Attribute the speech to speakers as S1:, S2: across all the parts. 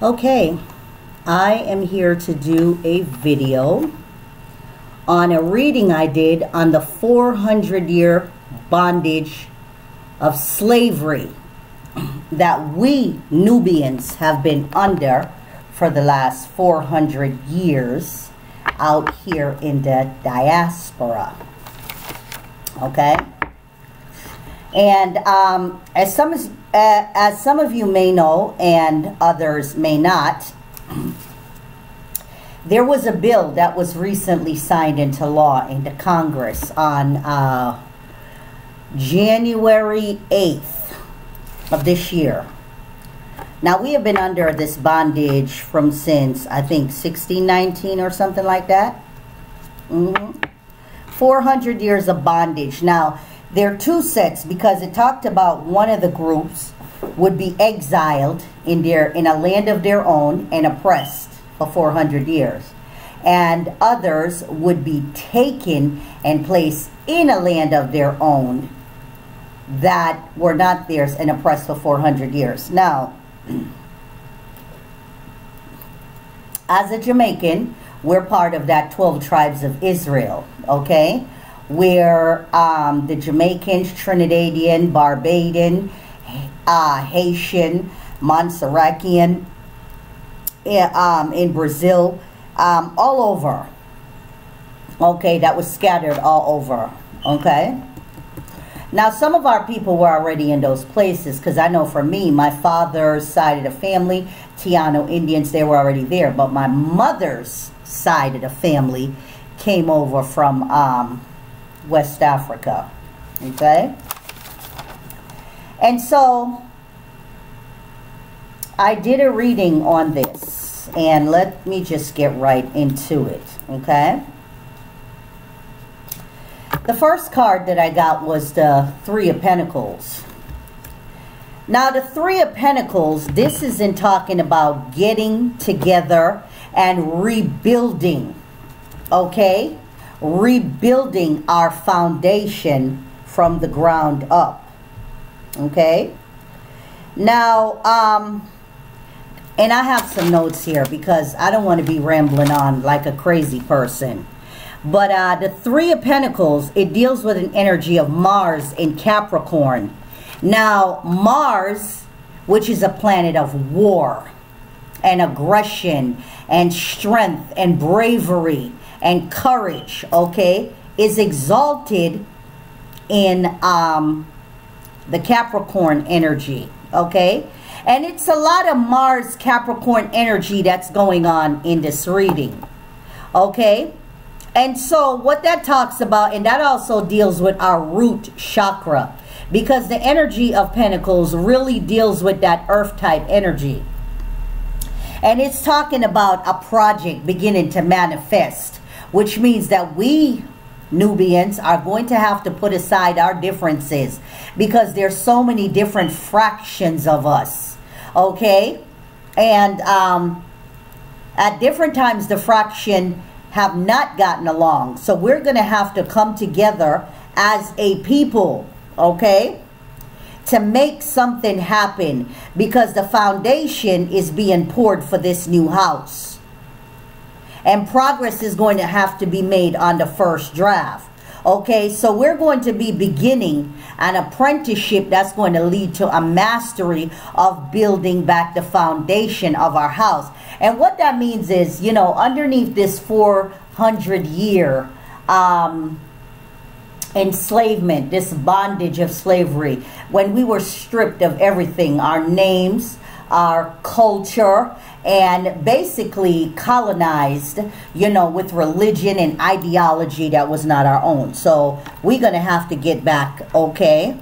S1: Okay, I am here to do a video on a reading I did on the 400-year bondage of slavery that we Nubians have been under for the last 400 years out here in the diaspora. Okay? And as some of you may know and others may not, there was a bill that was recently signed into law into Congress on January 8th of this year. Now, we have been under this bondage from since, I think, 1619 or something like that. 400 years of bondage. Now, there are two sets because it talked about one of the groups would be exiled in a land of their own and oppressed for 400 years. And others would be taken and placed in a land of their own that were not theirs and oppressed for 400 years. Now, as a Jamaican, we're part of that 12 tribes of Israel, okay? We're the Jamaicans, Trinidadian, Barbadian, Haitian, Montserratian, in Brazil, all over. Okay, that was scattered all over. Okay. Now, some of our people were already in those places because I know for me, my father's side of the family, Tiano Indians, they were already there. But my mother's side of the family came over from West Africa. Okay. And so I did a reading on this, and let me just get right into it. Okay. The first card that I got was the Three of Pentacles. Now, the Three of Pentacles, this is in talking about getting together and rebuilding. Okay? Rebuilding our foundation from the ground up. Okay? Now, and I have some notes here because I don't want to be rambling on like a crazy person. But the Three of Pentacles, it deals with an energy of Mars in Capricorn. Now, Mars, which is a planet of war and aggression and strength and bravery and courage, okay, is exalted in the Capricorn energy, okay? And it's a lot of Mars Capricorn energy that's going on in this reading, okay? And so what that talks about, and that also deals with our root chakra, because the energy of Pentacles really deals with that earth type energy. And it's talking about a project beginning to manifest, which means that we Nubians are going to have to put aside our differences because there's so many different fractions of us, okay? And at different times the fraction have not gotten along. So we're going to have to come together as a people, okay, to make something happen because the foundation is being poured for this new house. And progress is going to have to be made on the first draft. Okay, so we're going to be beginning an apprenticeship that's going to lead to a mastery of building back the foundation of our house. And what that means is, you know, underneath this 400-year enslavement, this bondage of slavery, when we were stripped of everything, our names, our culture, and basically colonized, you know, with religion and ideology that was not our own. So we're going to have to get back, okay,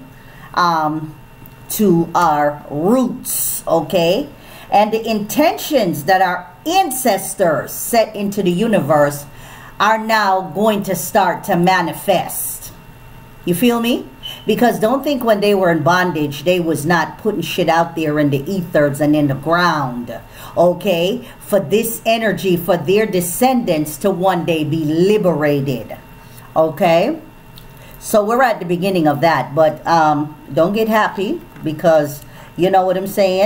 S1: to our roots, okay? And the intentions that our ancestors set into the universe are now going to start to manifest. You feel me? Because don't think when they were in bondage, they was not putting shit out there in the ethers and in the ground. Okay? For this energy, for their descendants to one day be liberated. Okay? So we're at the beginning of that. But don't get happy because you know what I'm saying?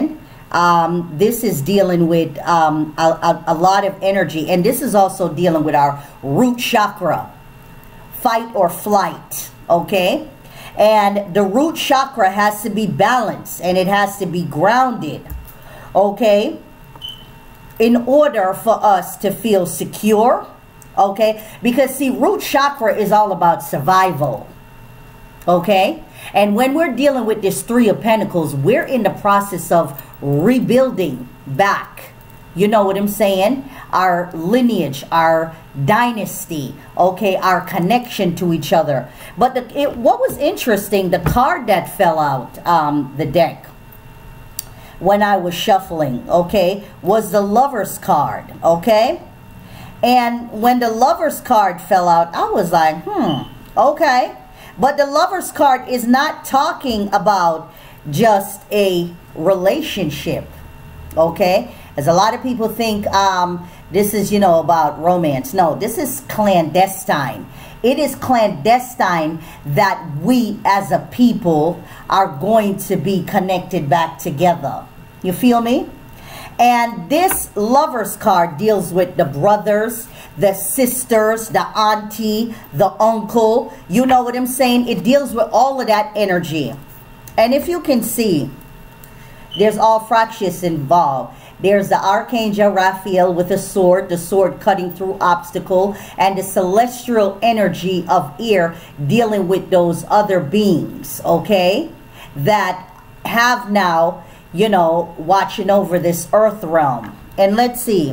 S1: This is dealing with a lot of energy, and this is also dealing with our root chakra, fight or flight, okay? And the root chakra has to be balanced, and it has to be grounded, okay, in order for us to feel secure, okay? Because see, root chakra is all about survival, okay? And when we're dealing with this Three of Pentacles, we're in the process of rebuilding back, you know what I'm saying, our lineage, our dynasty, okay, our connection to each other. But what was interesting, the card that fell out the deck when I was shuffling, okay, was the Lover's card, okay? And when the Lover's card fell out, I was like, okay. But the Lover's card is not talking about just a relationship, okay? As a lot of people think this is, you know, about romance. No, this is clandestine. It is clandestine that we as a people are going to be connected back together. You feel me? And this Lover's card deals with the brothers, the sisters, the auntie, the uncle. You know what I'm saying? It deals with all of that energy. And if you can see, there's all fractious involved. There's the Archangel Raphael with a sword, the sword cutting through obstacle, and the celestial energy of air dealing with those other beings, okay, that have now, you know, watching over this earth realm. And let's see.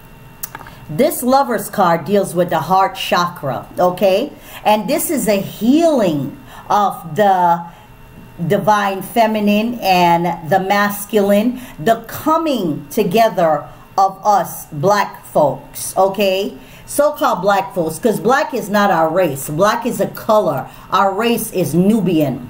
S1: This Lover's card deals with the heart chakra, okay? And this is a healing of the divine feminine and the masculine, the coming together of us black folks, okay? So-called black folks, because black is not our race. Black is a color. Our race is Nubian.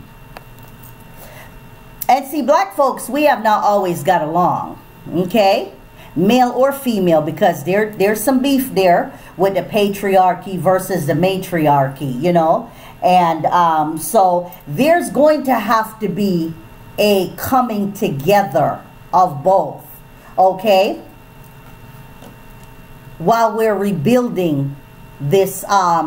S1: And see, black folks, we have not always got along, okay? Male or female, because there's some beef there with the patriarchy versus the matriarchy, you know? And so there's going to have to be a coming together of both, okay? While we're rebuilding this,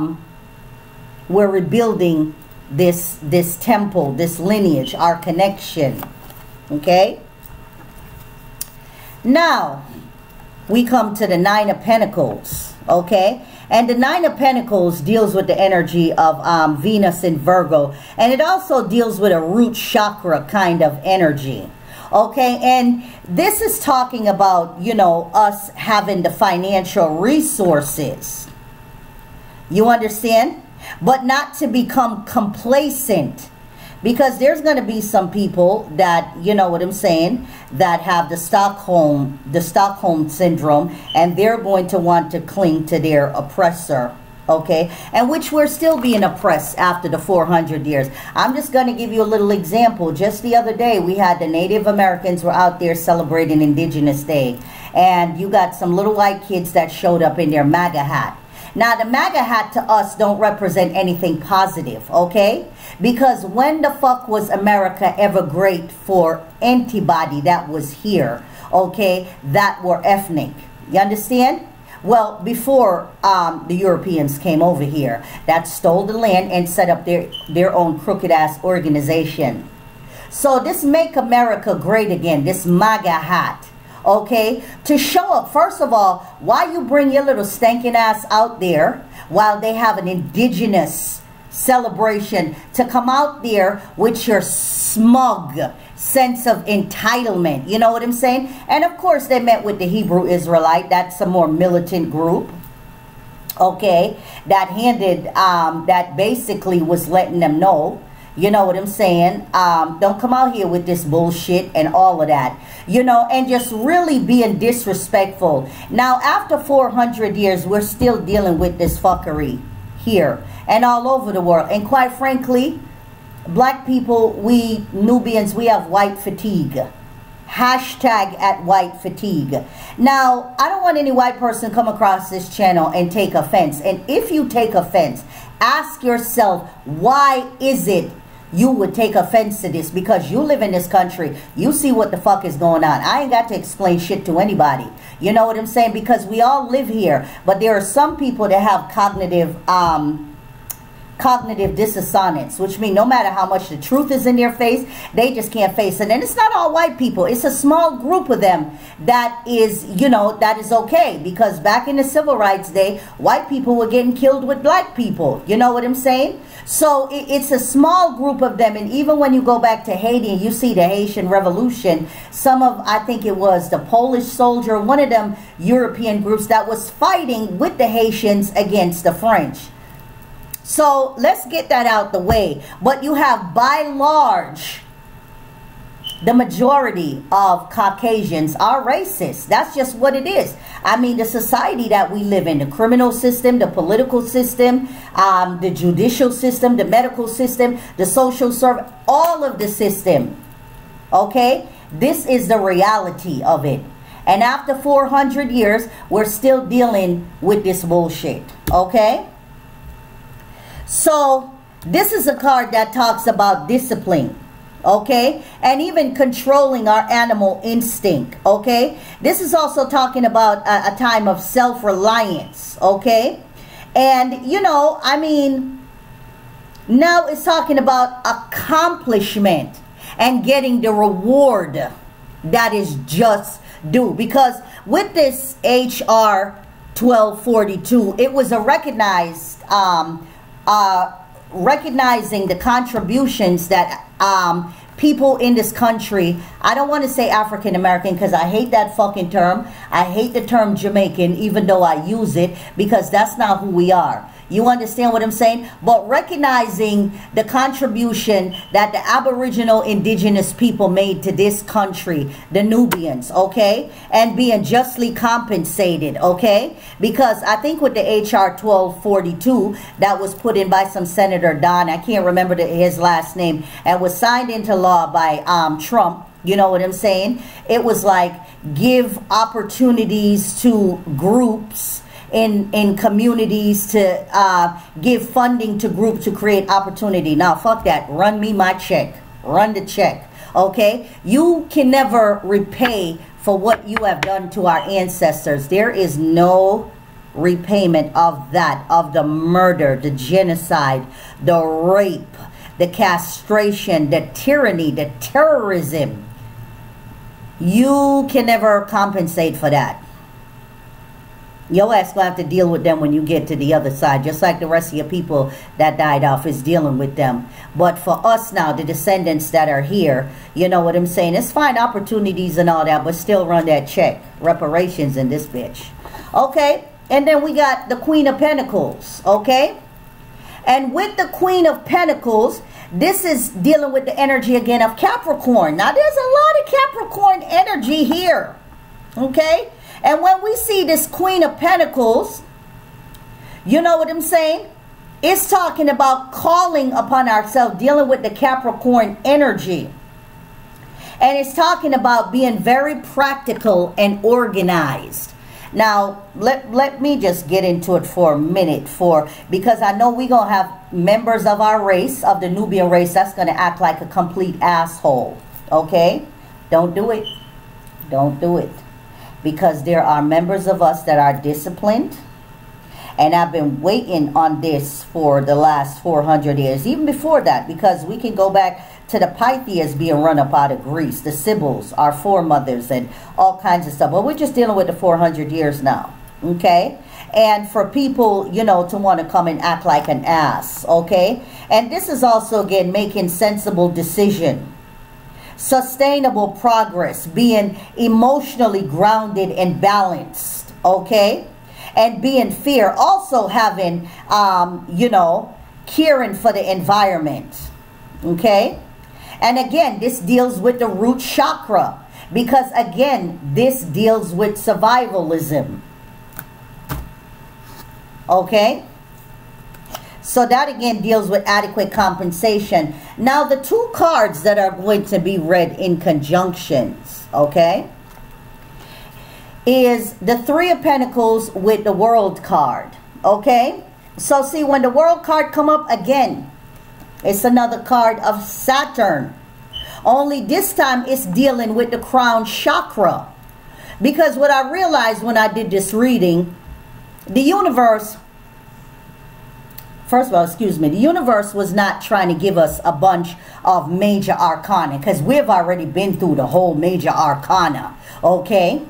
S1: this temple, this lineage, our connection, okay? Now, we come to the Nine of Pentacles, okay? And the Nine of Pentacles deals with the energy of Venus in Virgo. And it also deals with a root chakra kind of energy. Okay, and this is talking about, you know, us having the financial resources. You understand? But not to become complacent. Because there's going to be some people that, you know what I'm saying, that have the Stockholm syndrome, and they're going to want to cling to their oppressor, okay? And which we're still being oppressed after the 400 years. I'm just going to give you a little example. Just the other day, we had the Native Americans were out there celebrating Indigenous Day, and you got some little white kids that showed up in their MAGA hat. Now, the MAGA hat to us don't represent anything positive, okay? Because when the fuck was America ever great for anybody that was here, okay, that were ethnic? You understand? Well, before the Europeans came over here, that stole the land and set up their own crooked-ass organization. So this Make America Great Again, this MAGA hat, okay, to show up, first of all, why you bring your little stinking ass out there while they have an indigenous celebration, to come out there with your smug sense of entitlement, you know what I'm saying? And of course they met with the Hebrew Israelite, that's a more militant group, okay, that basically was letting them know, you know what I'm saying, don't come out here with this bullshit and all of that, you know, and just really being disrespectful. Now, after 400 years, we're still dealing with this fuckery here and all over the world. And quite frankly, black people, we Nubians, we have white fatigue. Hashtag at white fatigue. Now, I don't want any white person come across this channel and take offense. And if you take offense, ask yourself, why is it you would take offense to this, because you live in this country. You see what the fuck is going on. I ain't got to explain shit to anybody. You know what I'm saying? Because we all live here. But there are some people that have cognitive dissonance, which means no matter how much the truth is in their face, they just can't face it. And it's not all white people. It's a small group of them that is, you know, that is okay. Because back in the civil rights day, white people were getting killed with black people. You know what I'm saying? So it's a small group of them. And even when you go back to Haiti and you see the Haitian Revolution, some of, I think it was the Polish soldier, one of them European groups that was fighting with the Haitians against the French. So let's get that out the way. But you have, by large, the majority of Caucasians are racist. That's just what it is. I mean, the society that we live in, the criminal system, the political system, the judicial system, the medical system, the social service, all of the system. Okay? This is the reality of it. And after 400 years, we're still dealing with this bullshit. Okay? So, this is a card that talks about discipline, okay? And even controlling our animal instinct, okay? This is also talking about a time of self-reliance, okay? And, you know, I mean, now it's talking about accomplishment and getting the reward that is just due. Because with this HR 1242, it was a recognized recognizing the contributions that people in this country, I don't want to say African American because I hate that fucking term. I hate the term Jamaican, even though I use it, because that's not who we are. You understand what I'm saying? But recognizing the contribution that the Aboriginal indigenous people made to this country, the Nubians, okay? And being justly compensated, okay? Because I think with the HR 1242 that was put in by some Senator Don, I can't remember his last name, and was signed into law by Trump, you know what I'm saying? It was like, give opportunities to groups in communities, to give funding to groups to create opportunity. Now fuck that, run me my check, run the check, okay? You can never repay for what you have done to our ancestors. There is no repayment of that, of the murder, the genocide, the rape, the castration, the tyranny, the terrorism. You can never compensate for that. Your ass gonna have to deal with them when you get to the other side, just like the rest of your people that died off is dealing with them. But for us now, the descendants that are here, you know what I'm saying? It's fine opportunities and all that, but still run that check. Reparations in this bitch. Okay? And then we got the Queen of Pentacles. Okay? And with the Queen of Pentacles, this is dealing with the energy again of Capricorn. Now, there's a lot of Capricorn energy here. Okay? And when we see this Queen of Pentacles, you know what I'm saying? It's talking about calling upon ourselves, dealing with the Capricorn energy. And it's talking about being very practical and organized. Now, let me just get into it for a minute, because I know we're going to have members of our race, of the Nubian race, that's going to act like a complete asshole. Okay? Don't do it. Don't do it. Because there are members of us that are disciplined. And I've been waiting on this for the last 400 years. Even before that. Because we can go back to the Pythias being run up out of Greece. The Sibyls, our foremothers, and all kinds of stuff. But we're just dealing with the 400 years now. Okay? And for people, you know, to want to come and act like an ass. Okay? And this is also, again, making sensible decisions. Sustainable progress, being emotionally grounded and balanced, okay? And being fair, also having, you know, caring for the environment, okay? And again, this deals with the root chakra, because again, this deals with survivalism, okay? So that again deals with adequate compensation. Now the two cards that are going to be read in conjunctions, okay, is the Three of Pentacles with the World card, okay? So see, when the World card come up again, It's another card of Saturn. Only this time it's dealing with the crown chakra. Because what I realized when I did this reading, the universe, first of all, excuse me, the universe was not trying to give us a bunch of major arcana, because we've already been through the whole major arcana, okay?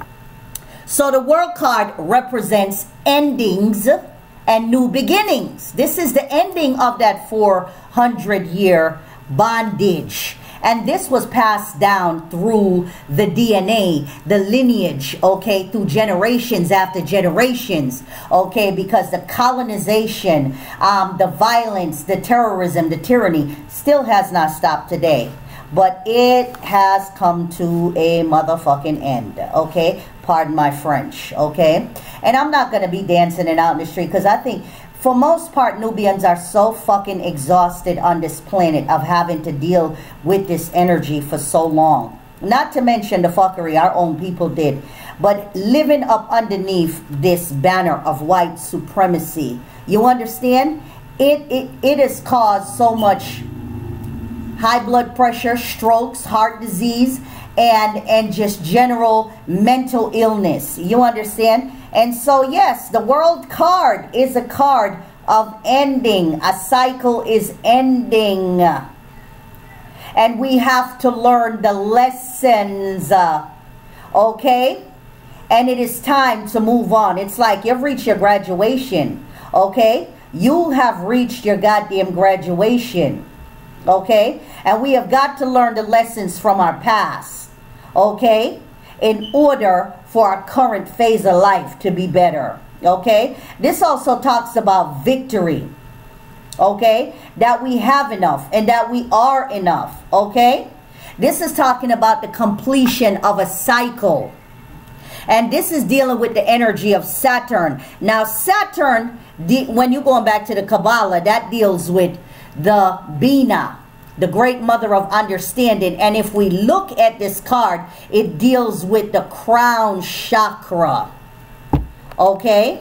S1: So the world card represents endings and new beginnings. This is the ending of that 400-year bondage. And this was passed down through the DNA, the lineage, okay, through generations after generations, okay, because the colonization, the violence, the terrorism, the tyranny still has not stopped today. But it has come to a motherfucking end, okay? Pardon my French, okay? And I'm not going to be dancing it out in the street, because I think for most part, Nubians are so fucking exhausted on this planet of having to deal with this energy for so long. Not to mention the fuckery our own people did. But living up underneath this banner of white supremacy. You understand? It has caused so much high blood pressure, strokes, heart disease, and just general mental illness. You understand? And so, yes, the world card is a card of ending. A cycle is ending. And we have to learn the lessons. Okay? And it is time to move on. It's like you've reached your graduation. Okay? You have reached your goddamn graduation. Okay? And we have got to learn the lessons from our past. Okay? In order for our current phase of life to be better. Okay? This also talks about victory. Okay? That we have enough and that we are enough. Okay? This is talking about the completion of a cycle. And this is dealing with the energy of Saturn. Now Saturn, when you're going back to the Kabbalah, that deals with the Bina, the great mother of understanding. And if we look at this card, it deals with the crown chakra. Okay?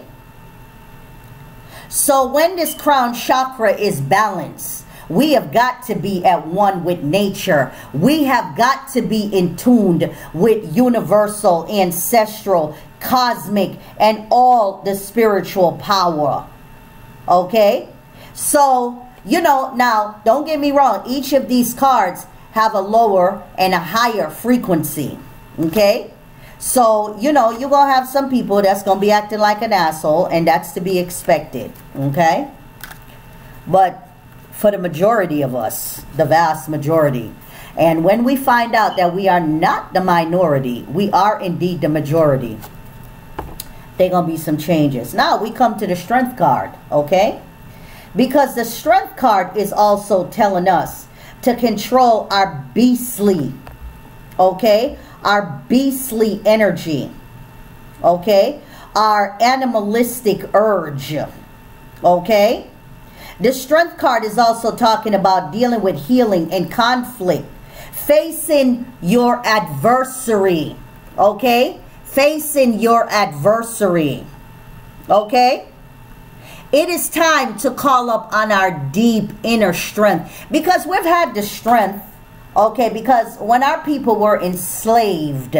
S1: So when this crown chakra is balanced, we have got to be at one with nature. We have got to be in tune with universal, ancestral, cosmic, and all the spiritual power. Okay? So, you know, now, don't get me wrong. Each of these cards have a lower and a higher frequency. Okay? So, you know, you're going to have some people that's going to be acting like an asshole. And that's to be expected. Okay? But for the majority of us, the vast majority. And when we find out that we are not the minority, we are indeed the majority, there are going to be some changes. Now, we come to the strength card. Okay? Because the strength card is also telling us to control our beastly, okay? Our beastly energy, okay? Our animalistic urge, okay? The strength card is also talking about dealing with healing and conflict. Facing your adversary, okay? Facing your adversary, okay? It is time to call up on our deep inner strength. Because we've had the strength, okay, because when our people were enslaved,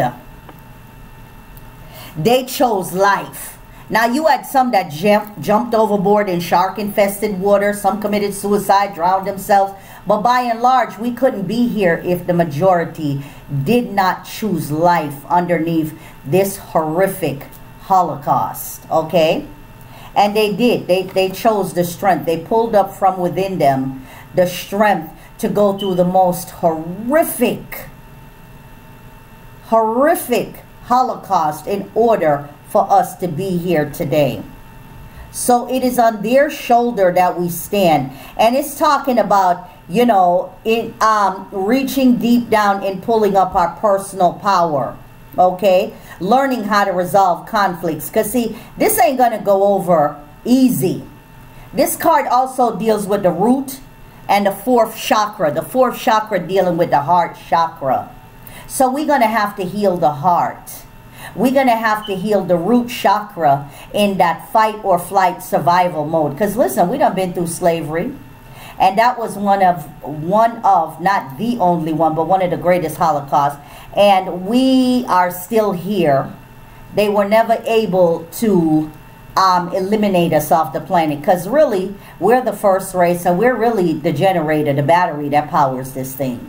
S1: they chose life. Now, you had some that jumped overboard in shark-infested water. Some committed suicide, drowned themselves. But by and large, we couldn't be here if the majority did not choose life underneath this horrific Holocaust, okay? And they did. They chose the strength. They pulled up from within them the strength to go through the most horrific Holocaust in order for us to be here today. So it is on their shoulder that we stand. And it's talking about, you know, reaching deep down and pulling up our personal power. Okay? Learning how to resolve conflicts. Because, see, this ain't going to go over easy. This card also deals with the root and the fourth chakra. The fourth chakra dealing with the heart chakra. So we're going to have to heal the heart. We're going to have to heal the root chakra in that fight or flight survival mode. Because, listen, we done been through slavery. And that was one of, not the only one, but one of the greatest Holocausts. And we are still here. They were never able to eliminate us off the planet, because really we're the first race, and we're really the generator, the battery that powers this thing.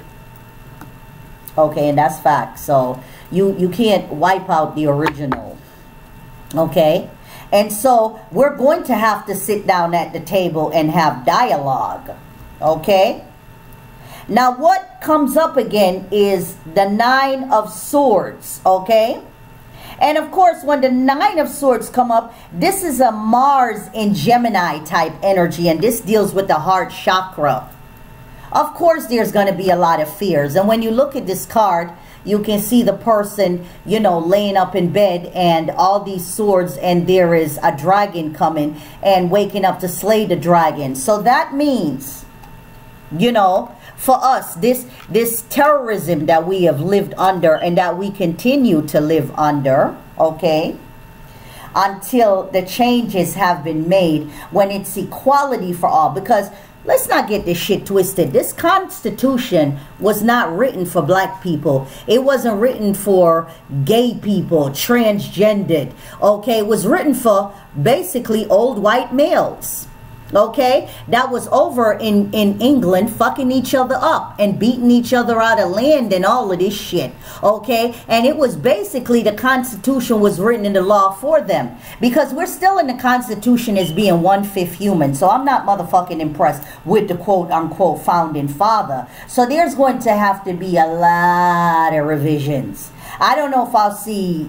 S1: Okay, and that's fact. So you can't wipe out the original. Okay, and so we're going to have to sit down at the table and have dialogue. Okay, now what comes up again is the Nine of Swords. Okay, and of course, when the Nine of Swords come up, this is a Mars in Gemini type energy, and this deals with the heart chakra. Of course, there's going to be a lot of fears. And when you look at this card, you can see the person, you know, laying up in bed and all these swords, and there is a dragon coming and waking up to slay the dragon. So that means, you know, for us, this terrorism that we have lived under and that we continue to live under, okay, until the changes have been made, when it's equality for all. Because let's not get this shit twisted. This Constitution was not written for black people. It wasn't written for gay people, transgendered, okay? It was written for basically old white males. Okay, that was over in England, fucking each other up and beating each other out of land and all of this shit. Okay, and it was basically, the Constitution was written into law for them, because we're still in the Constitution as being 1/5 human. So I'm not motherfucking impressed with the quote unquote founding father. So there's going to have to be a lot of revisions. I don't know if I'll see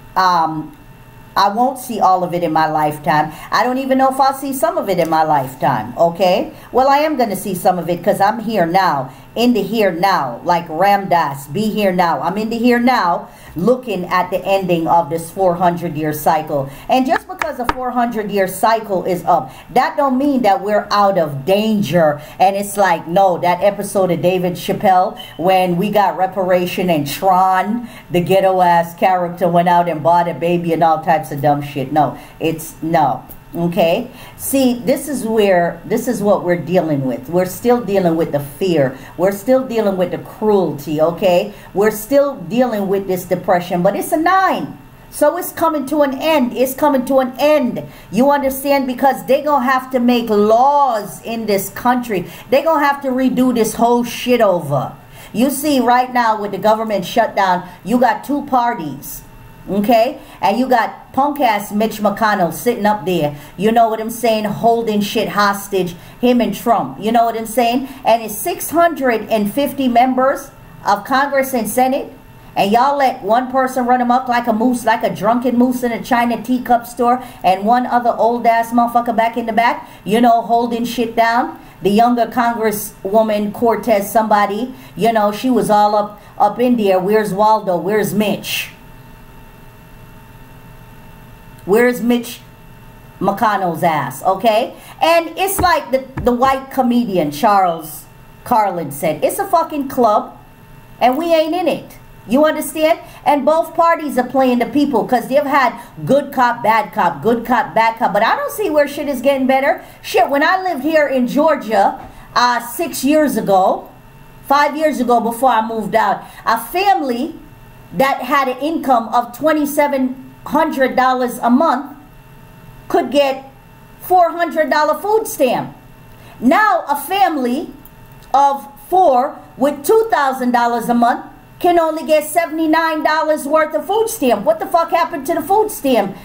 S1: I won't see all of it in my lifetime. I don't even know if I'll see some of it in my lifetime, okay? Well, I am going to see some of it, because I'm here now, in the here now, like Ram Dass, be here now. I'm in the here now, looking at the ending of this 400-year cycle. And just because a 400-year cycle is up, that don't mean that we're out of danger. And it's like, no, that episode of David Chappelle, when we got reparation and Tron, the ghetto-ass character, went out and bought a baby and all types of dumb shit. No, it's no. Okay, see, this is what we're dealing with. We're still dealing with the fear. We're still dealing with the cruelty. Okay, we're still dealing with this depression, but it's a 9, so it's coming to an end. It's coming to an end. You understand? Because they're gonna have to make laws in this country. They're gonna have to redo this whole shit over. You see, right now with the government shutdown, you got 2 parties. Okay, and you got punk ass Mitch McConnell sitting up there, you know what I'm saying, holding shit hostage, him and Trump, you know what I'm saying, and it's 650 members of Congress and Senate, and y'all let one person run amok like a moose, like a drunken moose in a China teacup store, and one other old ass motherfucker back in the back, you know, holding shit down. The younger Congresswoman Cortez somebody, you know, she was all up in there. Where's Waldo? Where's Mitch? Where's Mitch McConnell's ass? Okay, and it's like the white comedian Charles Carlin said, it's a fucking club and we ain't in it. You understand? And both parties are playing the people, because they've had good cop, bad cop, good cop, bad cop, but I don't see where shit is getting better. Shit, when I lived here in Georgia 6 years ago, 5 years ago, before I moved out, a family that had an income of $2,700 a month could get $400 food stamp. Now a family of 4 with $2,000 a month can only get $79 worth of food stamp. What the fuck happened to the food stamp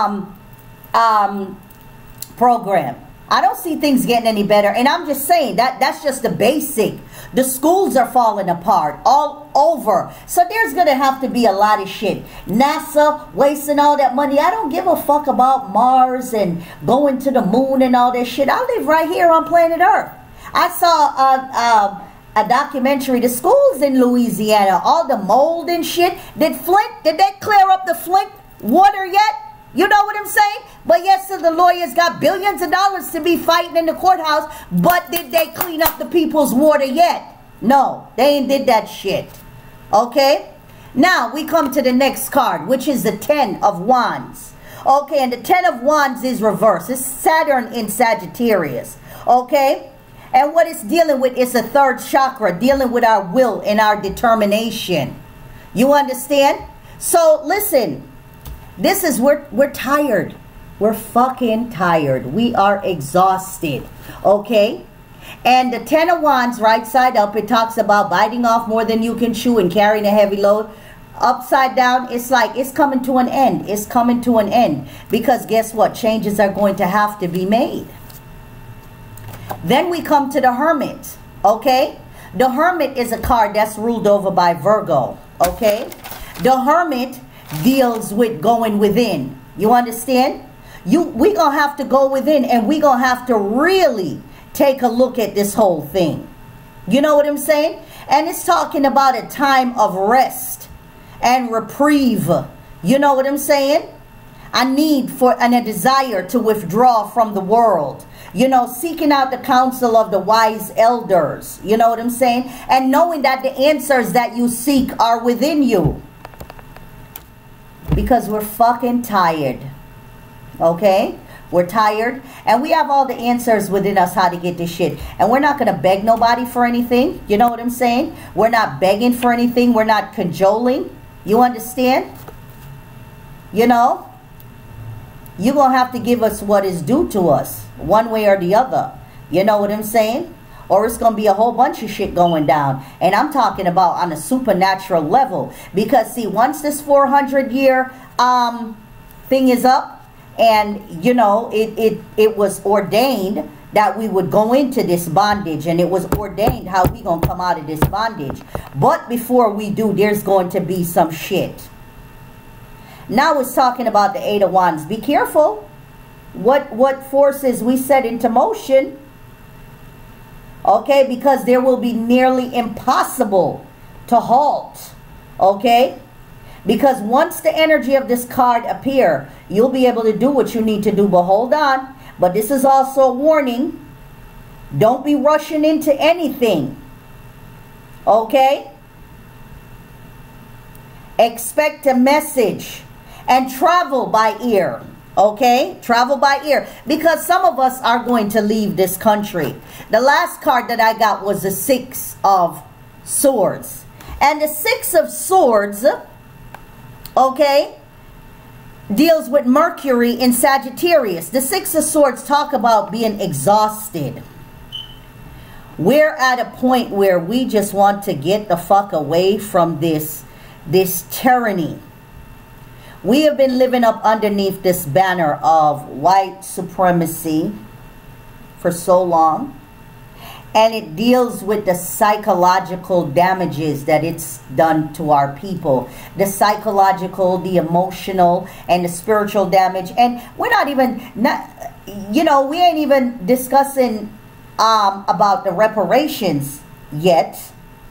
S1: program? I don't see things getting any better. And I'm just saying that's just the basic. The schools are falling apart all over. So there's going to have to be a lot of shit. NASA wasting all that money. I don't give a fuck about Mars and going to the moon and all that shit. I live right here on planet Earth. I saw a documentary, the schools in Louisiana, all the mold and shit. Did they clear up the Flint water yet? You know what I'm saying? But yes, so the lawyers got billions of dollars to be fighting in the courthouse, but did they clean up the people's water yet? No, they ain't did that shit. Okay? Now, we come to the next card, which is the 10 of Wands. Okay, and the 10 of Wands is reversed. It's Saturn in Sagittarius. Okay? And what it's dealing with is the third chakra, dealing with our will and our determination. You understand? So listen, this is, we're tired. We're fucking tired. We are exhausted. Okay? And the 10 of Wands, right side up, it talks about biting off more than you can chew and carrying a heavy load. Upside down, it's like it's coming to an end. It's coming to an end. Because guess what? Changes are going to have to be made. Then we come to the Hermit. Okay? The Hermit is a card that's ruled over by Virgo. Okay? The Hermit deals with going within. You understand? We gonna have to go within, and we gonna have to really take a look at this whole thing. You know what I'm saying? And it's talking about a time of rest and reprieve. You know what I'm saying? A need for and a desire to withdraw from the world. You know, seeking out the counsel of the wise elders. You know what I'm saying? And knowing that the answers that you seek are within you. Because we're fucking tired. Okay? We're tired. And we have all the answers within us how to get this shit. And we're not going to beg nobody for anything. You know what I'm saying? We're not begging for anything. We're not cajoling. You understand? You know? You're going to have to give us what is due to us. One way or the other. You know what I'm saying? Or it's going to be a whole bunch of shit going down. And I'm talking about on a supernatural level. Because see, once this 400-year thing is up, and you know, it was ordained that we would go into this bondage, and it was ordained how we going to come out of this bondage. But before we do, there's going to be some shit. Now it's talking about the 8 of Wands. Be careful what forces we set into motion. Okay, because there will be nearly impossible to halt. Okay, because once the energy of this card appear, you'll be able to do what you need to do. But hold on, but this is also a warning. Don't be rushing into anything. Okay, expect a message and travel by ear. Okay, travel by ear, because some of us are going to leave this country. The last card that I got was the 6 of Swords, and the 6 of Swords, okay, deals with Mercury in Sagittarius. The 6 of Swords talk about being exhausted. We're at a point where we just want to get the fuck away from this tyranny. We have been living up underneath this banner of white supremacy for so long. And it deals with the psychological damages that it's done to our people. The psychological, the emotional, and the spiritual damage. And we're not even, you know, we ain't even discussing about the reparations yet.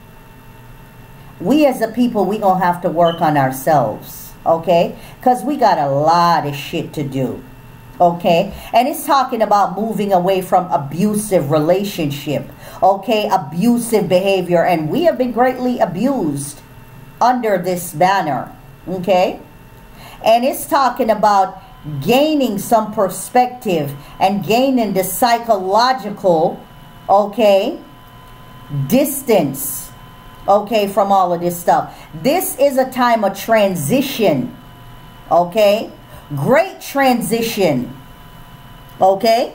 S1: We as a people, we gonna have to work on ourselves. Okay, because we got a lot of shit to do. Okay, and it's talking about moving away from abusive relationship. Okay, abusive behavior, and we have been greatly abused under this banner. Okay, and it's talking about gaining some perspective and gaining the psychological, okay, distance, okay, from all of this stuff. This is a time of transition. Okay, great transition. Okay,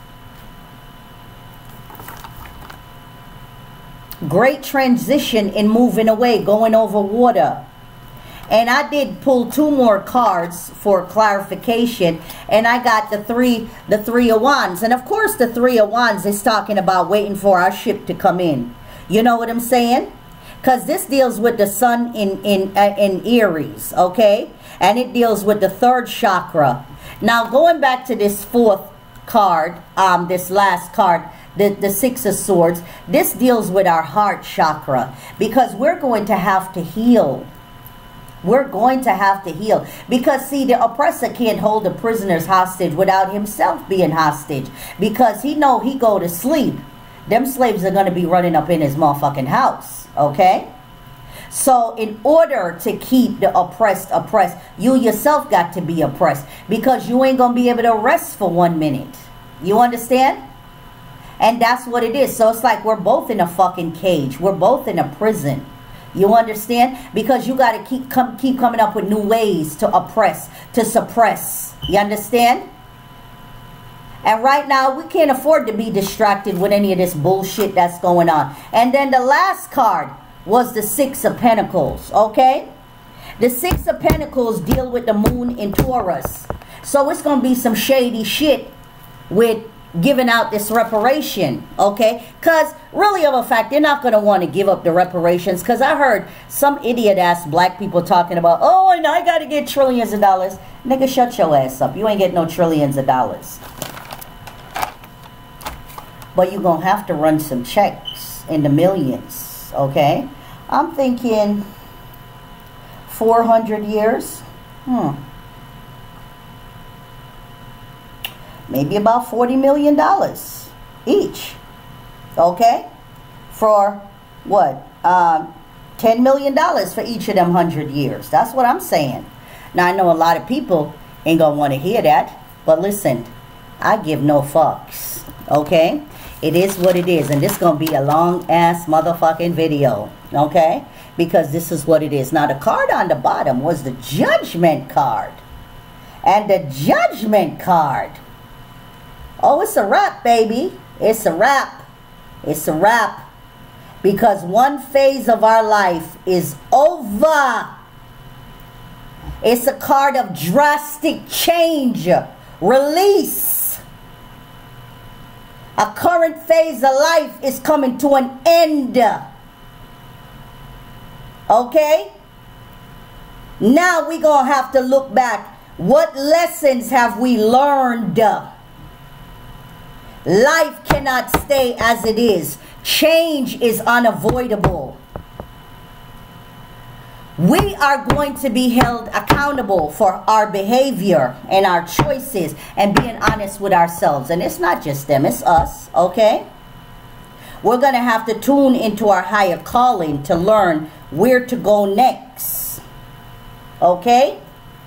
S1: great transition in moving away, going over water. And I did pull 2 more cards for clarification, and I got the three of Wands. And of course the 3 of Wands is talking about waiting for our ship to come in. You know what I'm saying? Because this deals with the sun in Aries, okay? And it deals with the 3rd chakra. Now, going back to this 4th card, this last card, the 6 of Swords, this deals with our heart chakra. Because we're going to have to heal. We're going to have to heal. Because, see, the oppressor can't hold the prisoners hostage without himself being hostage. Because he know he go to sleep, them slaves are going to be running up in his motherfucking house. Okay, so in order to keep the oppressed, you yourself got to be oppressed, because you ain't gonna be able to rest for 1 minute. You understand? And that's what it is. So it's like we're both in a fucking cage. We're both in a prison. You understand? Because you got to keep coming up with new ways to oppress, to suppress. You understand? And right now, we can't afford to be distracted with any of this bullshit that's going on. And then the last card was the Six of Pentacles, okay? The Six of Pentacles deal with the moon in Taurus. So it's going to be some shady shit with giving out this reparation, okay? Because really of a fact, they're not going to want to give up the reparations. Because I heard some idiot ass black people talking about, oh, and I got to get trillions of dollars. Nigga, shut your ass up. You ain't getting no trillions of dollars. But you're going to have to run some checks in the millions, okay? I'm thinking 400 years. Maybe about $40 million each, okay? For what? $10 million for each of them 100 years. That's what I'm saying. Now, I know a lot of people ain't going to want to hear that. But listen, I give no fucks, okay? It is what it is. And this is going to be a long-ass motherfucking video, okay? Because this is what it is. Now, the card on the bottom was the Judgment card. And the Judgment card. Oh, it's a wrap, baby. It's a wrap. It's a wrap. Because one phase of our life is over. It's a card of drastic change. Release. A current phase of life is coming to an end. Okay? Now we're going to have to look back. What lessons have we learned? Life cannot stay as it is. Change is unavoidable. We are going to be held accountable for our behavior and our choices and being honest with ourselves. And it's not just them, it's us, okay? We're going to have to tune into our higher calling to learn where to go next, okay?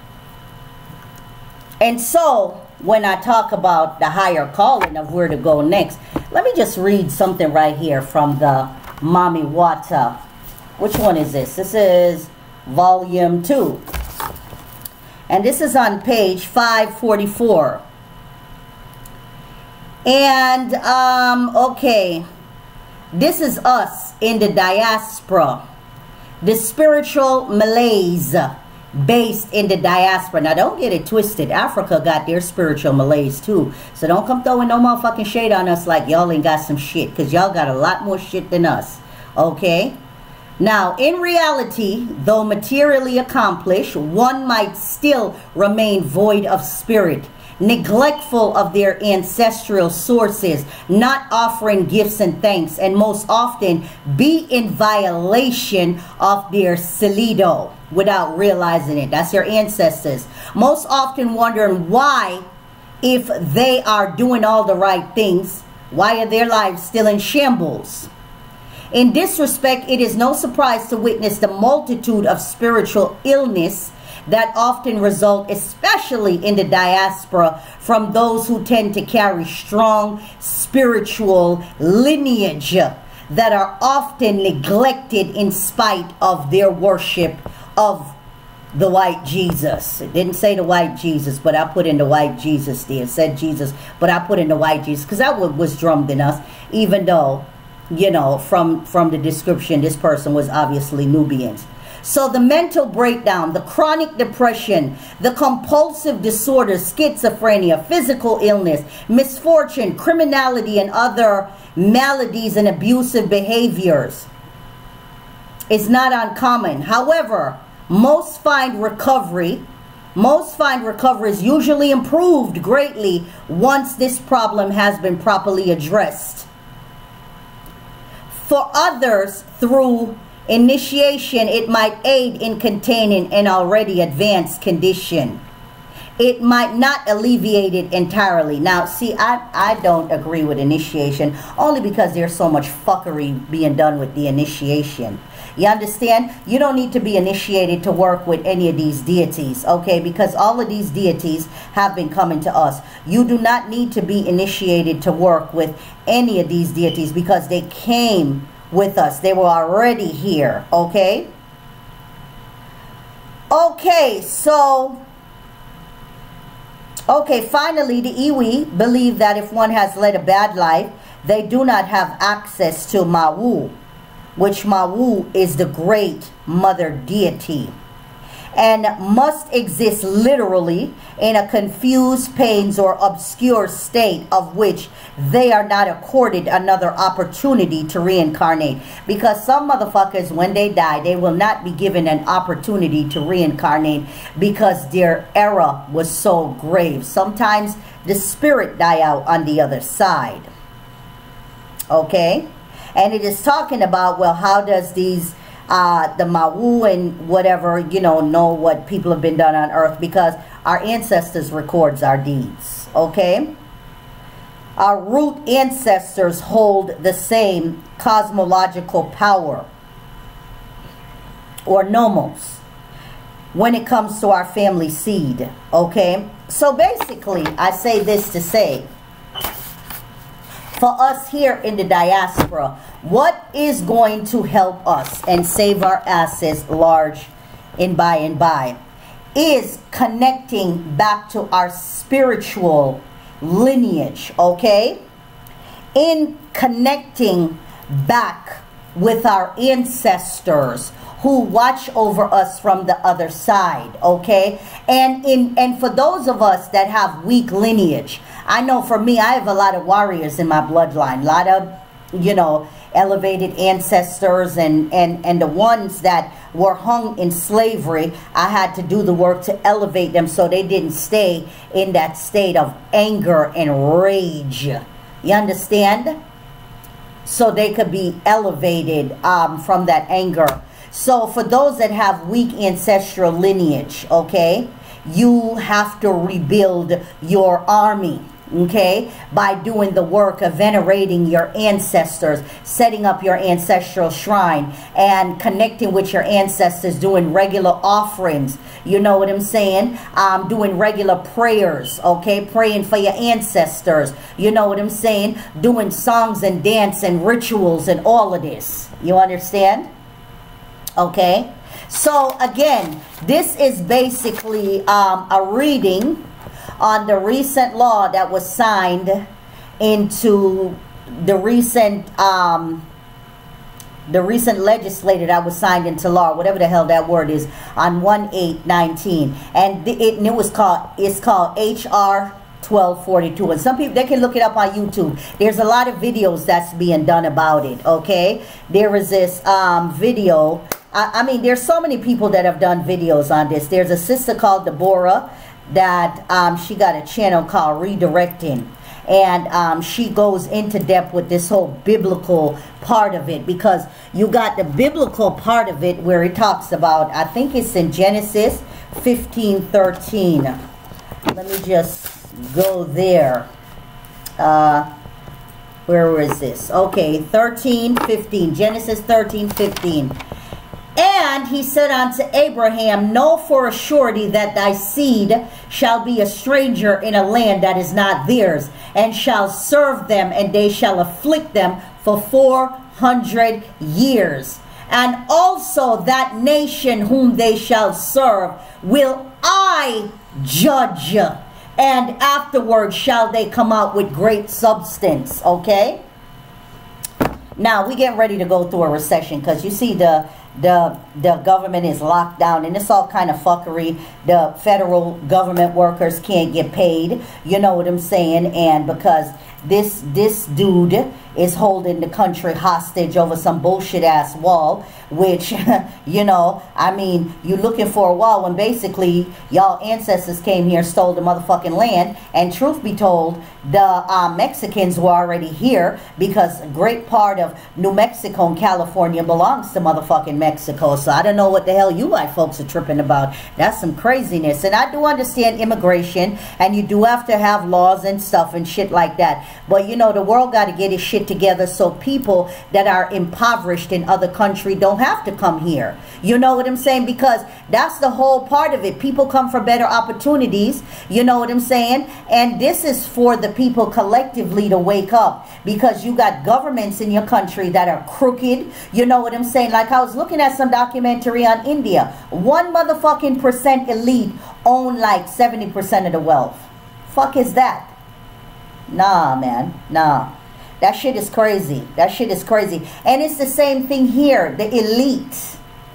S1: And so, when I talk about the higher calling of where to go next, let me just read something right here from the Mami Wata. Which one is this? This is volume 2. And this is on page 544. And, okay. This is us in the diaspora. The spiritual malaise based in the diaspora. Now, don't get it twisted. Africa got their spiritual malaise too. So don't come throwing no motherfucking shade on us like y'all ain't got some shit. Because y'all got a lot more shit than us. Okay? Now, in reality, though materially accomplished, one might still remain void of spirit, neglectful of their ancestral sources, not offering gifts and thanks, and most often be in violation of their Selido without realizing it. That's your ancestors. Most often wondering why, if they are doing all the right things, why are their lives still in shambles? In this respect, it is no surprise to witness the multitude of spiritual illness that often result, especially in the diaspora, from those who tend to carry strong spiritual lineage that are often neglected in spite of their worship of the white Jesus. It didn't say the white Jesus, but I put in the white Jesus there. It said Jesus, but I put in the white Jesus because that was drummed in us, even though, you know, from the description, this person was obviously Nubians. So the mental breakdown, the chronic depression, the compulsive disorder, schizophrenia, physical illness, misfortune, criminality, and other maladies and abusive behaviors is not uncommon. However, most find recovery is usually improved greatly once this problem has been properly addressed. For others, through initiation, it might aid in containing an already advanced condition. It might not alleviate it entirely. Now, see, I don't agree with initiation, only because there's so much fuckery being done with the initiation. You understand? You don't need to be initiated to work with any of these deities, okay? Because all of these deities have been coming to us. You do not need to be initiated to work with any of these deities because they came with us. They were already here, okay? Okay, so... okay, finally, the Iwi believe that if one has led a bad life, they do not have access to Mawu, which Mawu is the great mother deity, and must exist literally in a confused, pains, or obscure state of which they are not accorded another opportunity to reincarnate. Because some motherfuckers, when they die, they will not be given an opportunity to reincarnate because their error was so grave. Sometimes the spirit die out on the other side. Okay? And it is talking about, well, how does these the Mawu and whatever, you know what people have been done on earth, because our ancestors records our deeds, okay? Our root ancestors hold the same cosmological power, or nomos, when it comes to our family seed, okay? So basically, I say this to say, for us here in the diaspora, what is going to help us and save our asses large and by is connecting back to our spiritual lineage, okay? In connecting back with our ancestors who watch over us from the other side, okay? And for those of us that have weak lineage, I know for me, I have a lot of warriors in my bloodline, a lot of, you know, elevated ancestors, and the ones that were hung in slavery, I had to do the work to elevate them so they didn't stay in that state of anger and rage. You understand? So they could be elevated from that anger. So for those that have weak ancestral lineage, okay, you have to rebuild your army, okay, by doing the work of venerating your ancestors, setting up your ancestral shrine, and connecting with your ancestors, doing regular offerings, you know what I'm saying, doing regular prayers, okay, praying for your ancestors, you know what I'm saying, doing songs and dance and rituals and all of this, you understand? Okay, so again, this is basically a reading on the recent law that was signed into the recent legislature that was signed into law, whatever the hell that word is, on 1/8/19, and it was called, it's called HR 1242, and some people, they can look it up on YouTube. There's a lot of videos that's being done about it, okay? There is this video, I mean, there's so many people that have done videos on this. There's a sister called Diaspora that she got a channel called Redirecting, and she goes into depth with this whole biblical part of it, because you got the biblical part of it where it talks about, I think it's in Genesis 15:13. Let me just go there. Where is this? Okay, 13:15, Genesis 13:15. And he said unto Abraham, know for a surety that thy seed shall be a stranger in a land that is not theirs, and shall serve them, and they shall afflict them for 400 years. And also that nation whom they shall serve will I judge, and afterwards shall they come out with great substance. Okay? Now, we getting ready to go through a recession, because you see the government is locked down, and it's all kind of fuckery. The federal government workers can't get paid, you know what I'm saying, and because this dude is holding the country hostage over some bullshit ass wall, which, you know, I mean, you're looking for a wall when basically y'all ancestors came here, stole the motherfucking land, and truth be told, the Mexicans were already here, because a great part of New Mexico and California belongs to motherfucking Mexico. So I don't know what the hell you white folks are tripping about. That's some craziness. And I do understand immigration, and you do have to have laws and stuff and shit like that, but you know, the world got to get its shit shit together so people that are impoverished in other countries don't have to come here. You know what I'm saying? Because that's the whole part of it. People come for better opportunities. You know what I'm saying? And this is for the people collectively to wake up, because you got governments in your country that are crooked. You know what I'm saying? Like, I was looking at some documentary on India. 1 motherfucking percent elite own like 70% of the wealth. Fuck is that? Nah, man. Nah. That shit is crazy. That shit is crazy. And it's the same thing here. The elite,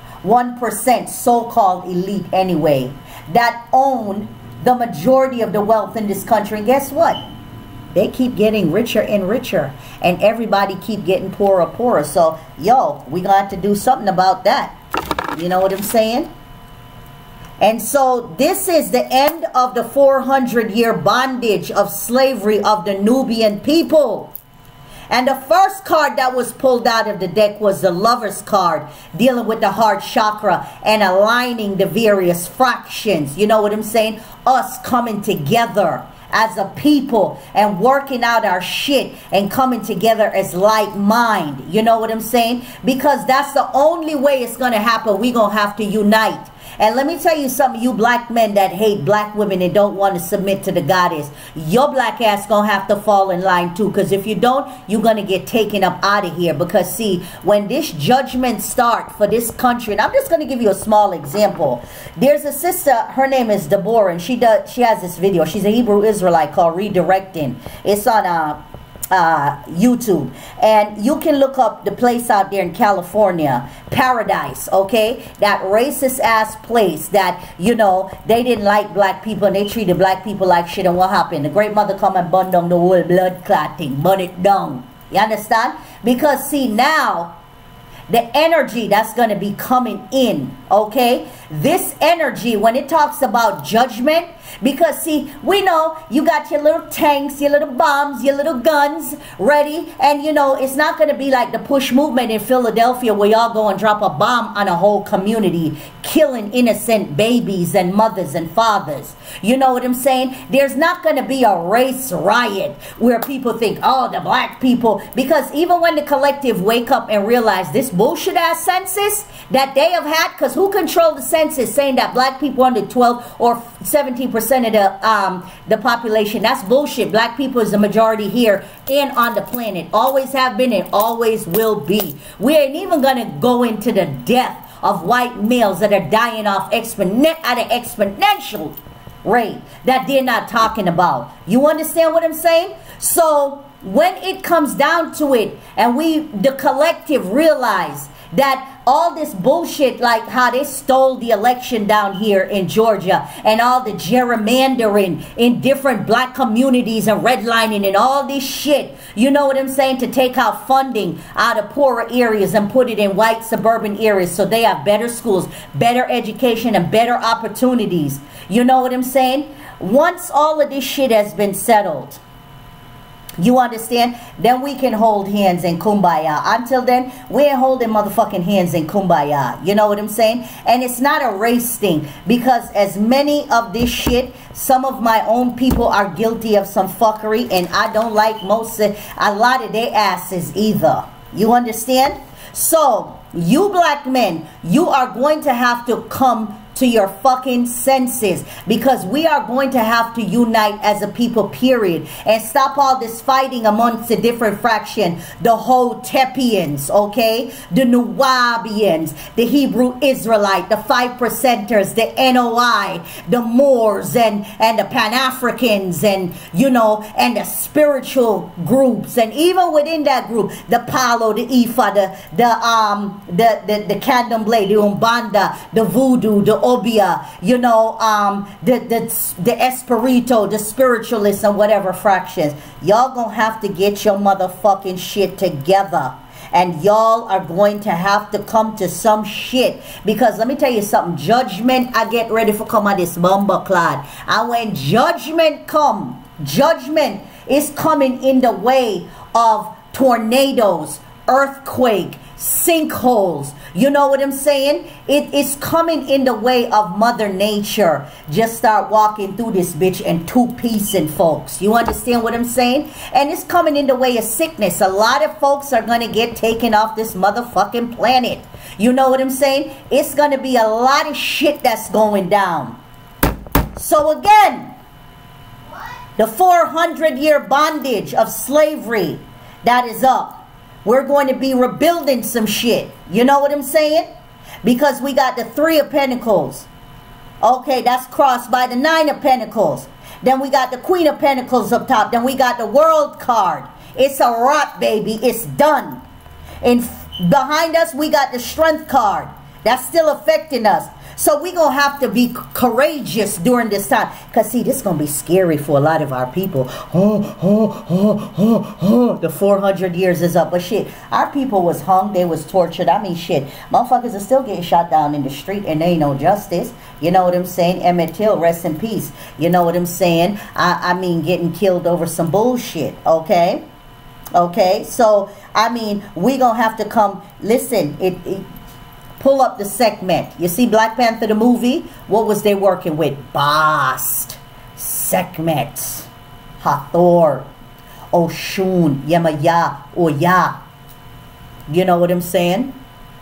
S1: 1%, so-called elite anyway, that own the majority of the wealth in this country. And guess what? They keep getting richer and richer. And everybody keep getting poorer and poorer. So, yo, we gonna have to do something about that. You know what I'm saying? And so this is the end of the 400-year bondage of slavery of the Nubian people. And the first card that was pulled out of the deck was the Lover's card, dealing with the heart chakra and aligning the various fractions. You know what I'm saying? Us coming together as a people and working out our shit and coming together as like mind. You know what I'm saying? Because that's the only way it's going to happen. We're going to have to unite. And let me tell you something, you black men that hate black women and don't want to submit to the goddess, your black ass gonna have to fall in line too. Because if you don't, you're gonna get taken up out of here. Because see, when this judgment start for this country, and I'm just gonna give you a small example. There's a sister, her name is Diaspora, and she has this video. She's a Hebrew Israelite called Redirecting. It's on YouTube, and you can look up the place out there in California, Paradise, okay? That racist ass place that, you know, they didn't like black people and they treated black people like shit. And what happened? The great mother come and burn down the whole blood clotting, burn it down. You understand? Because see, now the energy that's going to be coming in, okay? This energy, when it talks about judgment, because see, we know you got your little tanks, your little bombs, your little guns ready, and you know, it's not going to be like the push movement in Philadelphia where y'all go and drop a bomb on a whole community, killing innocent babies and mothers and fathers. You know what I'm saying? There's not going to be a race riot where people think, oh, the black people, because even when the collective wake up and realize this bullshit ass census that they have had, because who controlled the census saying that black people under 12 or 17% of the population? That's bullshit. Black people is the majority here and on the planet. Always have been and always will be. We ain't even going to go into the death of white males that are dying off at an exponential rate that they're not talking about. You understand what I'm saying? So when it comes down to it, and the collective realize that all this bullshit, like how they stole the election down here in Georgia and all the gerrymandering in different black communities and redlining and all this shit, you know what I'm saying, to take out funding out of poorer areas and put it in white suburban areas so they have better schools, better education, and better opportunities. You know what I'm saying? Once all of this shit has been settled, you understand? Then we can hold hands in kumbaya. Until then, we ain't holding motherfucking hands in kumbaya. You know what I'm saying? And it's not a race thing, because as many of this shit, some of my own people are guilty of some fuckery, and I don't like a lot of their asses either. You understand? So, you black men, you are going to have to come to your fucking senses, because we are going to have to unite as a people, period, and stop all this fighting amongst the different fraction, the Hotepians, okay, the Nubians, the Hebrew Israelite, the 5%ers, the NOI, the Moors, and the Pan-Africans, and you know, and the spiritual groups, and even within that group, the Palo, the Ifa, the Candomblé, the Umbanda, the Voodoo, the Obia, you know, the Espirito, the spiritualists, and whatever fractions. Y'all gonna have to get your motherfucking shit together. And y'all are going to have to come to some shit. Because let me tell you something. Judgment, I get ready for come on this bomber clod. And when judgment come, judgment is coming in the way of tornadoes, earthquake, sinkholes. You know what I'm saying? It is coming in the way of Mother Nature. Just start walking through this bitch and two-piecing, folks. You understand what I'm saying? And it's coming in the way of sickness. A lot of folks are going to get taken off this motherfucking planet. You know what I'm saying? It's going to be a lot of shit that's going down. So again, the 400-year bondage of slavery that is up. We're going to be rebuilding some shit. You know what I'm saying? Because we got the 3 of Pentacles. Okay, that's crossed by the 9 of Pentacles. Then we got the Queen of Pentacles up top. Then we got the World card. It's a wrap, baby. It's done. And behind us, we got the Strength card. That's still affecting us. So we're going to have to be courageous during this time. Because, see, this is going to be scary for a lot of our people. The 400 years is up. But, shit, our people was hung. They was tortured. I mean, shit, motherfuckers are still getting shot down in the street. And there ain't no justice. You know what I'm saying? Emmett Till, rest in peace. You know what I'm saying? I mean, getting killed over some bullshit. Okay? Okay? So, I mean, we going to have to come. Listen, pull up the segment. You see Black Panther the movie? What was they working with? Bast, Sekhmet, Hathor, Oshun, Yemaya, Oya. You know what I'm saying?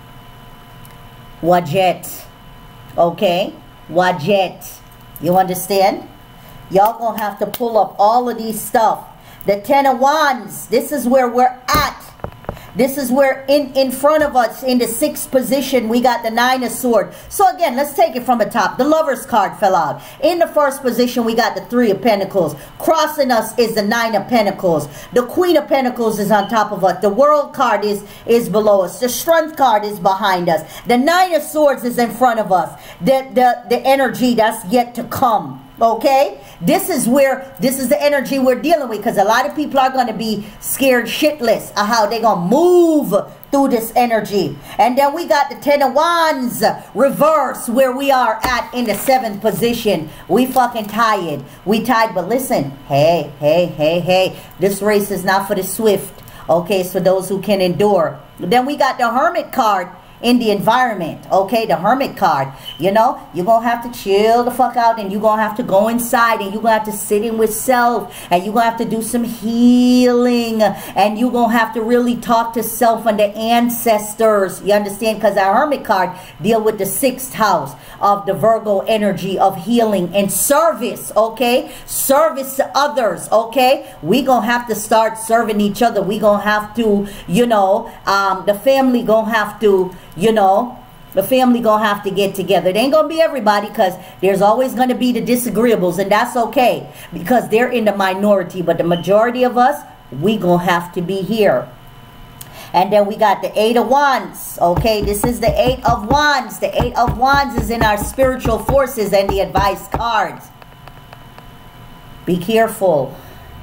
S1: Wajet. Okay? Wajet. You understand? Y'all gonna have to pull up all of these stuff. The 10 of Wands. This is where we're at. This is where in front of us in the 6th position we got the 9 of Swords. So again, let's take it from the top. The Lovers card fell out. In the 1st position we got the 3 of Pentacles. Crossing us is the 9 of Pentacles. The Queen of Pentacles is on top of us. The World card is below us. The Strength card is behind us. The 9 of Swords is in front of us. The energy that's yet to come. Okay, this is the energy we're dealing with, because a lot of people are going to be scared shitless of how they're going to move through this energy. And then we got the 10 of Wands reverse, where we are at in the 7th position. We fucking tired. We tired. But listen, hey, this race is not for the swift. Okay, it's for those who can endure. Then we got the Hermit card in the environment. Okay, the Hermit card. You know, you're gonna have to chill the fuck out, and you're gonna have to go inside, and you're gonna have to sit in with self, and you're gonna have to do some healing, and you're gonna have to really talk to self and the ancestors. You understand? Because our Hermit card deal with the 6th house of the Virgo energy of healing and service. Okay, service to others. Okay, we gonna have to start serving each other. We gonna have to, you know, the family gonna have to, you know, the family gonna have to get together. It ain't gonna be everybody, because there's always gonna be the disagreeables, and that's okay, because they're in the minority. But the majority of us, we gonna have to be here. And then we got the 8 of Wands. Okay, this is the 8 of Wands. The 8 of Wands is in our spiritual forces and the advice cards. Be careful.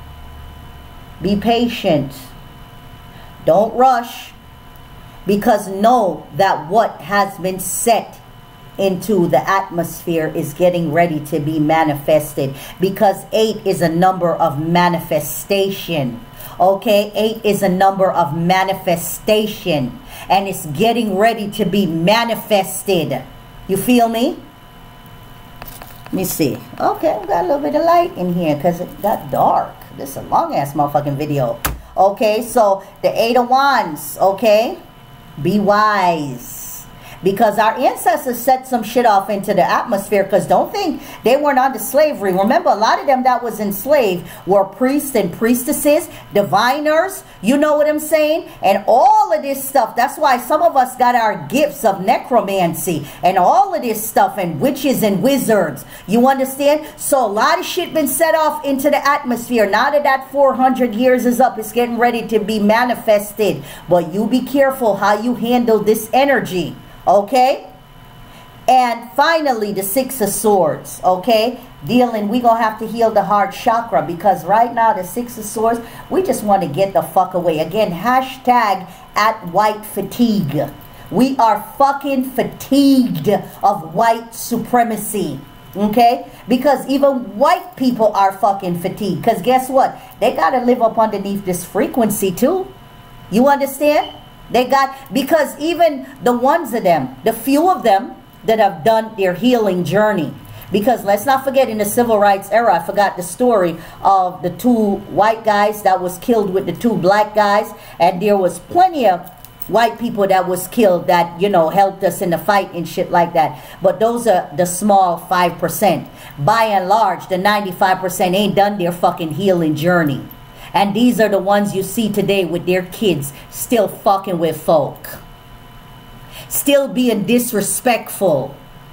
S1: Be patient. Don't rush. Because know that what has been set into the atmosphere is getting ready to be manifested. Because 8 is a number of manifestation. Okay, 8 is a number of manifestation. And it's getting ready to be manifested. You feel me? Let me see. Okay, we got a little bit of light in here because it got dark. This is a long ass motherfucking video. Okay, so the 8 of Wands. Okay. Be wise. Because our ancestors set some shit off into the atmosphere. Because don't think they weren't under slavery. Remember, a lot of them that was enslaved were priests and priestesses, diviners. You know what I'm saying? And all of this stuff. That's why some of us got our gifts of necromancy and all of this stuff, and witches and wizards. You understand? So a lot of shit been set off into the atmosphere. Now that 400 years is up, it's getting ready to be manifested. But you be careful how you handle this energy. Okay, and finally the 6 of Swords. Okay, we gonna have to heal the heart chakra, because right now the 6 of Swords, we just want to get the fuck away. Again, hashtag @white fatigue. We are fucking fatigued of white supremacy. Okay, because even white people are fucking fatigued, because guess what, they gotta live up underneath this frequency too. You understand? They got, because even the ones of them, the few of them that have done their healing journey, because let's not forget, in the civil rights era, I forgot the story of the 2 white guys that was killed with the 2 black guys, and there was plenty of white people that was killed that, you know, helped us in the fight and shit like that. But those are the small 5%. By and large, the 95% ain't done their fucking healing journey. And these are the ones you see today with their kids still fucking with folk, still being disrespectful.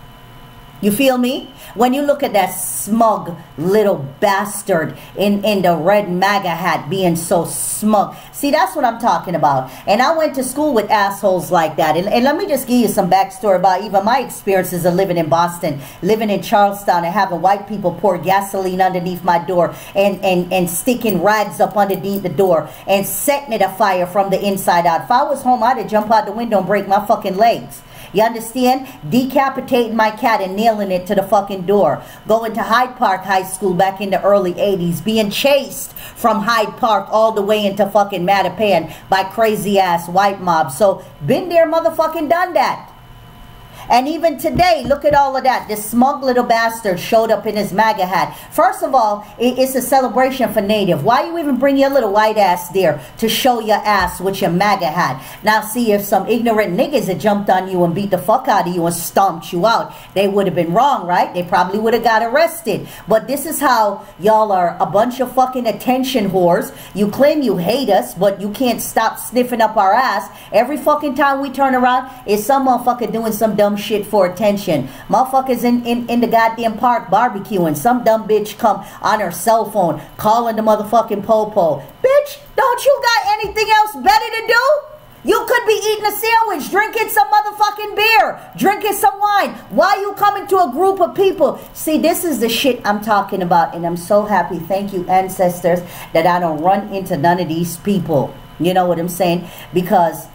S1: You feel me? When you look at that smug little bastard in the red MAGA hat being so smug. See, that's what I'm talking about. And I went to school with assholes like that. And let me just give you some backstory about even my experiences of living in Boston, living in Charlestown, and having white people pour gasoline underneath my door and sticking rags up underneath the door and setting it afire from the inside out. If I was home, I'd have jumped out the window and break my fucking legs. You understand? Decapitating my cat and nailing it to the fucking door. Going to Hyde Park High School back in the early 80s. Being chased from Hyde Park all the way into fucking Mattapan by crazy ass white mobs. So, been there, motherfucking done that. And even today, look at all of that. This smug little bastard showed up in his MAGA hat. First of all, it's a celebration for Native. Why you even bring your little white ass there to show your ass with your MAGA hat? Now, see, if some ignorant niggas had jumped on you and beat the fuck out of you and stomped you out, they would have been wrong, right? They probably would have got arrested. But this is how y'all are, a bunch of fucking attention whores. You claim you hate us, but you can't stop sniffing up our ass. Every fucking time we turn around, it's some motherfucker doing some dumb shit for attention. Motherfuckers in the goddamn park barbecuing. Some dumb bitch come on her cell phone calling the motherfucking popo. Bitch, don't you got anything else better to do? You could be eating a sandwich, drinking some motherfucking beer, drinking some wine. Why you coming to a group of people? See, this is the shit I'm talking about, and I'm so happy, thank you ancestors, that I don't run into none of these people. You know what I'm saying? Because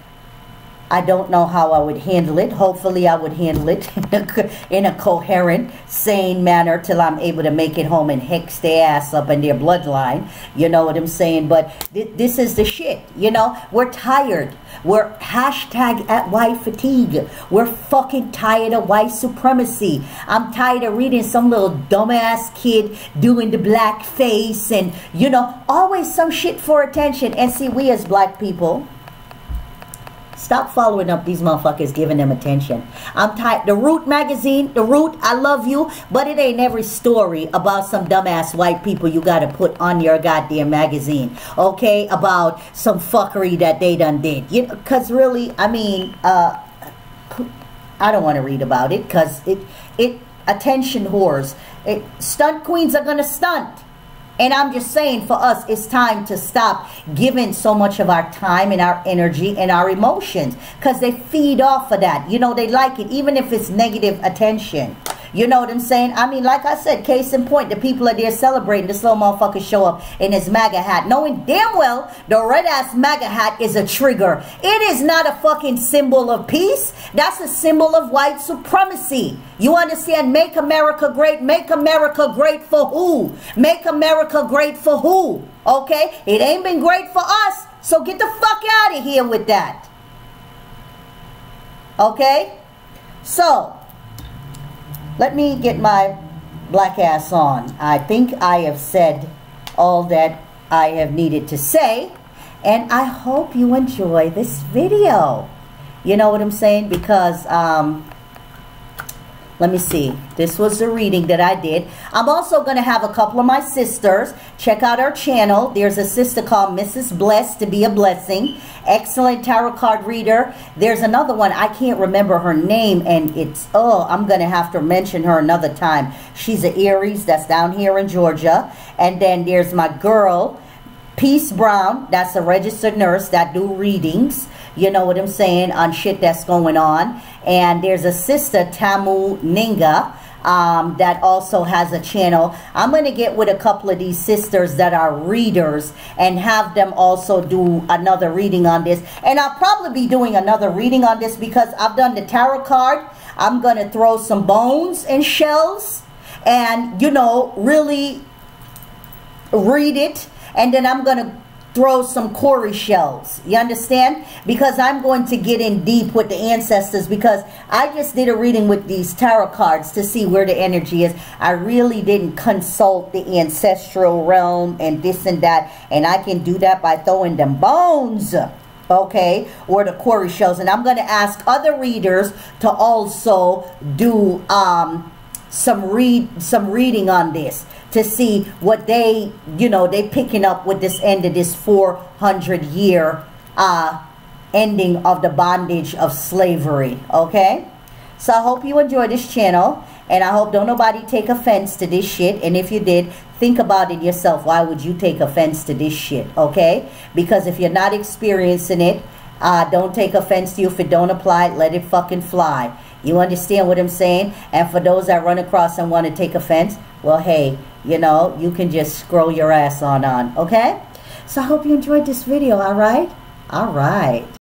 S1: I don't know how I would handle it. Hopefully I would handle it in a coherent, sane manner till I'm able to make it home and hex their ass up in their bloodline. You know what I'm saying? But this is the shit. You know, we're tired. We're hashtag at white fatigue. We're fucking tired of white supremacy. I'm tired of reading some little dumbass kid doing the black face and, you know, always some shit for attention. And see, we as black people, stop following up these motherfuckers, giving them attention. I'm tired. The Root magazine, The Root, I love you, but it ain't every story about some dumbass white people you got to put on your goddamn magazine, okay? About some fuckery that they done did. You know, because really, I mean, I don't want to read about it because attention whores. Stunt queens are going to stunt. And I'm just saying, for us, it's time to stop giving so much of our time and our energy and our emotions, because they feed off of that. You know, they like it, even if it's negative attention. You know what I'm saying? I mean, like I said, case in point, the people are there celebrating. This little motherfucker show up in his MAGA hat, knowing damn well the red-ass MAGA hat is a trigger. It is not a fucking symbol of peace. That's a symbol of white supremacy. You understand? Make America great. Make America great for who? Make America great for who? Okay? It ain't been great for us, so get the fuck out of here with that. Okay? So, let me get my black ass on. I think I have said all that I have needed to say, and I hope you enjoy this video. You know what I'm saying? Because, let me see. This was the reading that I did. I'm also going to have a couple of my sisters check out our channel. There's a sister called Mrs. Blessed to be a blessing. Excellent tarot card reader. There's another one. I can't remember her name, and it's, oh, I'm going to have to mention her another time. She's an Aries that's down here in Georgia. And then there's my girl, Peace Brown. That's a registered nurse that do readings. You know what I'm saying, on shit that's going on. And there's a sister, Tamu Ninga, that also has a channel. I'm going to get with a couple of these sisters that are readers and have them also do another reading on this. And I'll probably be doing another reading on this because I've done the tarot card. I'm going to throw some bones and shells and, you know, really read it. And then I'm going to throw some Corey shells. You understand? Because I'm going to get in deep with the ancestors, because I just did a reading with these tarot cards to see where the energy is. I really didn't consult the ancestral realm and this and that, and I can do that by throwing them bones, okay, or the Corey shells. And I'm going to ask other readers to also do some reading on this, to see what they, you know, they picking up with this end of this 400-year ending of the bondage of slavery. Okay, so I hope you enjoy this channel, and I hope don't nobody take offense to this shit. And if you did, think about it yourself. Why would you take offense to this shit? Okay, because if you're not experiencing it, don't take offense to you. If it don't apply, let it fucking fly. You understand what I'm saying? And for those that run across and want to take offense, well, hey, you know, you can just scroll your ass on, okay? So I hope you enjoyed this video, all right? All right.